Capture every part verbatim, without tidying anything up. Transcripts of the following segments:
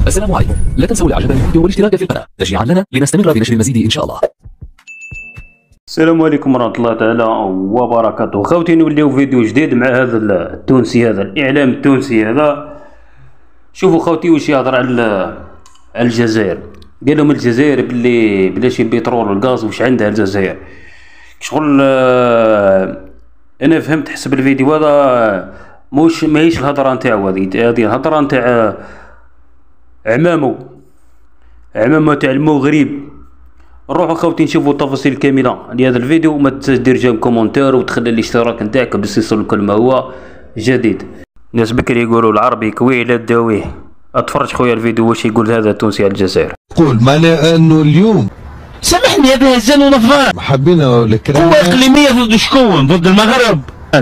السلام عليكم، لا تنسوا الاعجاب بالفيديو والاشتراك في القناة تشجيعا لنا لنستمر بنشر المزيد ان شاء الله. السلام عليكم ورحمة الله تعالى وبركاته. خوتي نوليو فيديو جديد مع هذا التونسي، هذا الإعلام التونسي هذا. شوفوا خوتي واش يهضر على على الجزائر. قال لهم الجزائر بلي بلا شي بترول والغاز واش عندها الجزائر شغل. انا فهمت حسب الفيديو هذا موش ماهيش الهضره نتاعو، هذه هذه الهضره نتاع عمامو عمامو تاع المغرب. نروحو خوتي نشوفوا التفاصيل الكامله لهذا الفيديو. وما تنساش دير جيم كومونتير وتخلي الاشتراك نتاعك باش يوصلك كل ما هو جديد. الناس بكري يقولوا العربي كويه لا تداويه. اتفرج خويا الفيديو واش يقول هذا التونسي على الجزائر. قول معناه انه اليوم سامحني هذا هزان ونفار حبينا الكرام قوة اقليمية ضد شكون؟ ضد المغرب.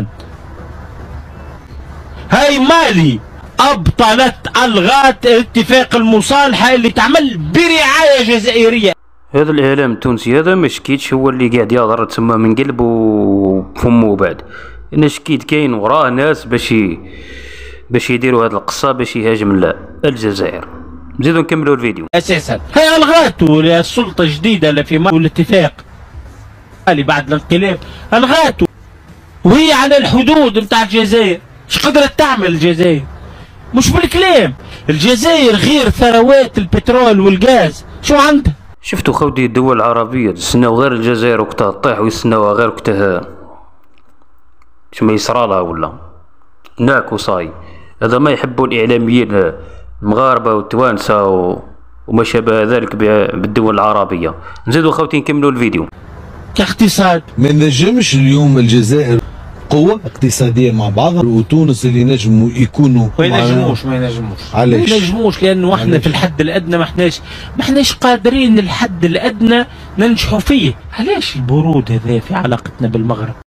هاي مالي ابطلت الغات اتفاق المصالحة اللي تعمل برعاية جزائرية. هذا الاعلام التونسي هذا ما شكيتش هو اللي قاعد يهضر تسمى من قلب وفمه بعد. انا شكيت كاين وراه ناس باش باش يديروا هذه القصه باش يهاجم الجزائر. نزيدو نكملوا الفيديو. اساسا هي الغاتو السلطه الجديده في والاتفاق اللي بعد الانقلاب الغاتو، وهي على الحدود نتاع الجزائر. اش قدرت تعمل الجزائر؟ مش بالكلام. الجزائر غير ثروات البترول والغاز شو عندها؟ شفتوا خوتي الدول العربيه تسناو غير الجزائر وقتها تطيح ويسناوها غير وقتها شما يصرالها ولا ناك وصاي. هذا ما يحبوا الاعلاميين المغاربه والتوانسه و... وما شابه ذلك بالدول العربيه. نزيدوا خوتي نكملوا الفيديو. كاقتصاد ما نجمش اليوم الجزائر قوة اقتصادية مع بعضها وتونس اللي نجموا يكونوا ما ينجموش ما ينجموش علاش؟ ما ينجموش لانه احنا في الحد الادنى ما احناش ما احناش قادرين الحد الادنى ننجحوا فيه. علاش البرود هذا في علاقتنا بالمغرب؟